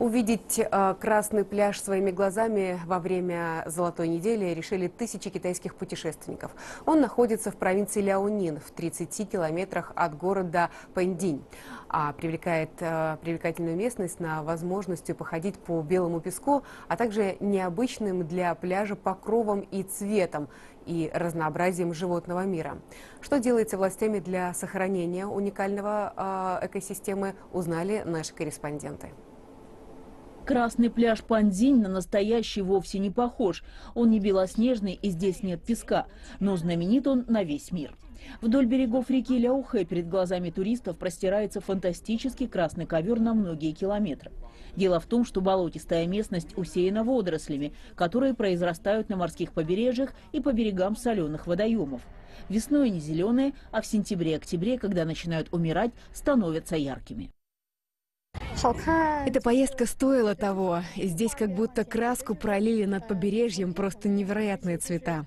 Увидеть Красный пляж своими глазами во время Золотой недели решили тысячи китайских путешественников. Он находится в провинции Ляонин, в 30 километрах от города Пэньдинь, привлекает привлекательную местность на возможностью походить по белому песку, а также необычным для пляжа покровом и цветом и разнообразием животного мира. Что делается властями для сохранения уникального экосистемы, узнали наши корреспонденты. Красный пляж Пэньдинь на настоящий вовсе не похож. Он не белоснежный и здесь нет песка, но знаменит он на весь мир. Вдоль берегов реки Ляохэ перед глазами туристов простирается фантастический красный ковер на многие километры. Дело в том, что болотистая местность усеяна водорослями, которые произрастают на морских побережьях и по берегам соленых водоемов. Весной они зеленые, а в сентябре-октябре, когда начинают умирать, становятся яркими. Эта поездка стоила того. Здесь как будто краску пролили над побережьем, просто невероятные цвета.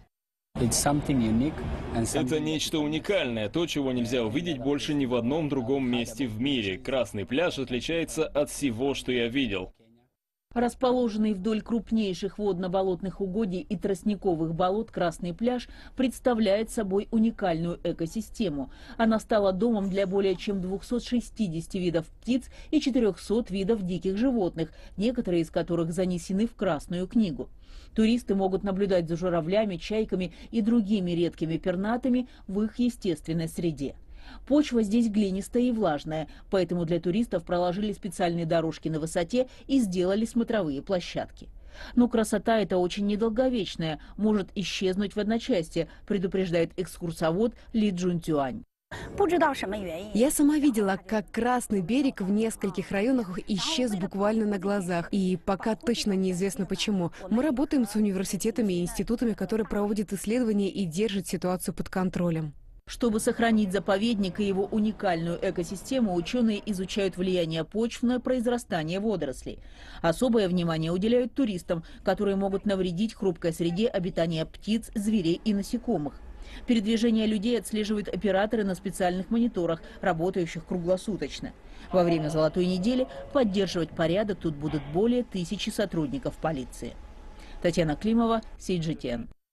Это нечто уникальное, то, чего нельзя увидеть больше ни в одном другом месте в мире. Красный пляж отличается от всего, что я видел. Расположенный вдоль крупнейших водно-болотных угодий и тростниковых болот, Красный пляж представляет собой уникальную экосистему. Она стала домом для более чем 260 видов птиц и 400 видов диких животных, некоторые из которых занесены в Красную книгу. Туристы могут наблюдать за журавлями, чайками и другими редкими пернатыми в их естественной среде. Почва здесь глинистая и влажная, поэтому для туристов проложили специальные дорожки на высоте и сделали смотровые площадки. Но красота эта очень недолговечная, может исчезнуть в одночасье, предупреждает экскурсовод Ли Джунтюань. Я сама видела, как Красный берег в нескольких районах исчез буквально на глазах. И пока точно неизвестно почему. Мы работаем с университетами и институтами, которые проводят исследования и держат ситуацию под контролем. Чтобы сохранить заповедник и его уникальную экосистему, ученые изучают влияние почв на произрастание водорослей. Особое внимание уделяют туристам, которые могут навредить хрупкой среде обитания птиц, зверей и насекомых. Передвижение людей отслеживают операторы на специальных мониторах, работающих круглосуточно. Во время Золотой недели поддерживать порядок тут будут более 1000 сотрудников полиции. Татьяна Климова, CGTN.